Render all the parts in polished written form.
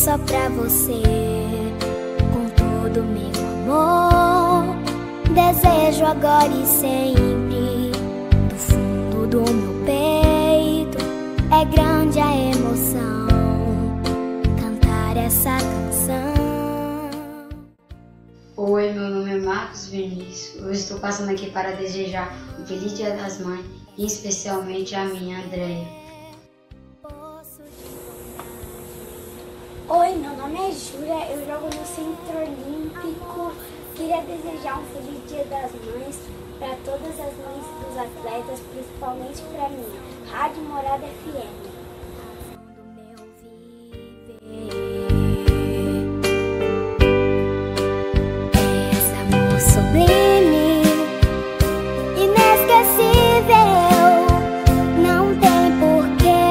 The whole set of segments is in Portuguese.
só pra você, com todo meu amor. Desejo agora e sempre, do fundo do meu peito. É grande a emoção cantar essa canção. Oi, meu nome é Marcos Vinícius. Eu estou passando aqui para desejar um feliz Dia das Mães e especialmente a minha Andréia. Oi, meu nome é Júlia, eu jogo no Centro Olímpico. Queria desejar um feliz Dia das Mães para todas as mães dos atletas, principalmente para mim, Rádio Morada FM. Esse amor sublime, inesquecível, não tem porquê.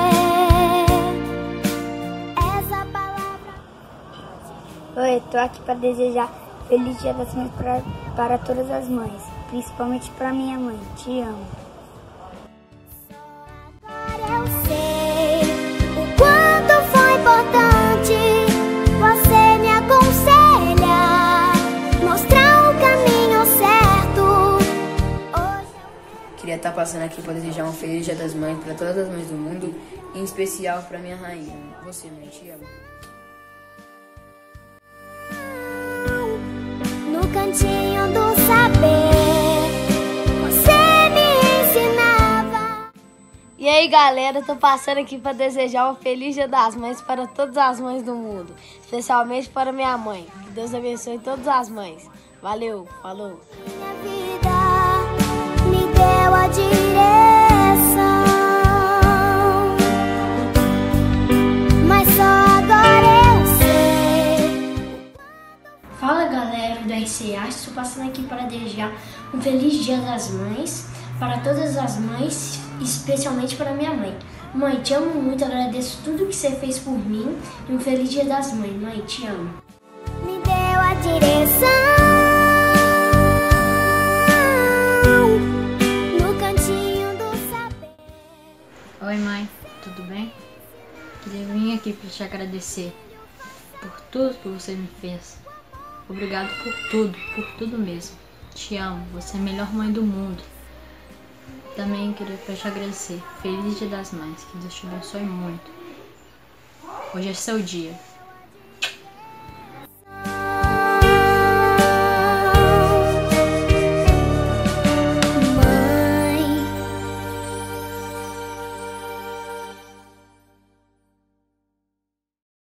Essa palavra. Oi, tô aqui para desejar feliz Dia das Mães para todas as mães, principalmente para minha mãe. Te amo. Agora eu sei o quanto foi importante você me aconselhar, mostrar o caminho certo. Queria estar passando aqui para desejar um feliz Dia das Mães para todas as mães do mundo, em especial para minha rainha. Você, mãe, te amo. No cantinho do saber, você me ensinava. E aí, galera, tô passando aqui para desejar um feliz Dia das Mães para todas as mães do mundo, especialmente para minha mãe. Que Deus abençoe todas as mães. Valeu, falou. Minha vida me deu a direção, mas só agora eu sei. Fala, galera do RCA, estou passando aqui para desejar um feliz Dia das Mães para todas as mães, especialmente para minha mãe. Mãe, te amo muito, agradeço tudo que você fez por mim e um feliz Dia das Mães. Mãe, te amo. Me deu a direção no cantinho do saber. Oi, mãe, tudo bem? Queria vir aqui para te agradecer por tudo que você me fez. Obrigado por tudo mesmo. Te amo, você é a melhor mãe do mundo. Também queria te agradecer. Feliz Dia das Mães, que Deus te abençoe muito. Hoje é seu dia.